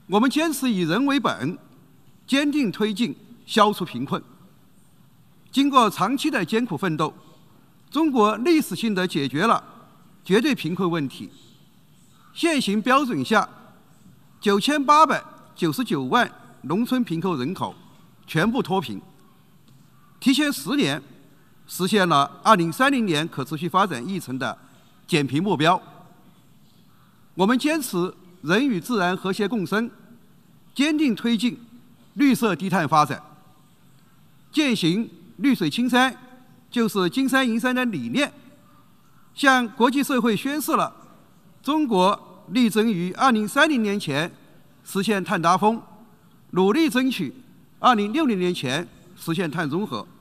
我们坚持以人为本，坚定推进消除贫困。经过长期的艰苦奋斗，中国历史性地解决了绝对贫困问题。现行标准下，9899万农村贫困人口全部脱贫，提前10年实现了2030年可持续发展议程的减贫目标。我们坚持人与自然和谐共生，坚定推进绿色低碳发展。践行绿水青山就是金山银山的理念，向国际社会宣示了中国力争于2030年前实现碳达峰，努力争取2060年前实现碳中和。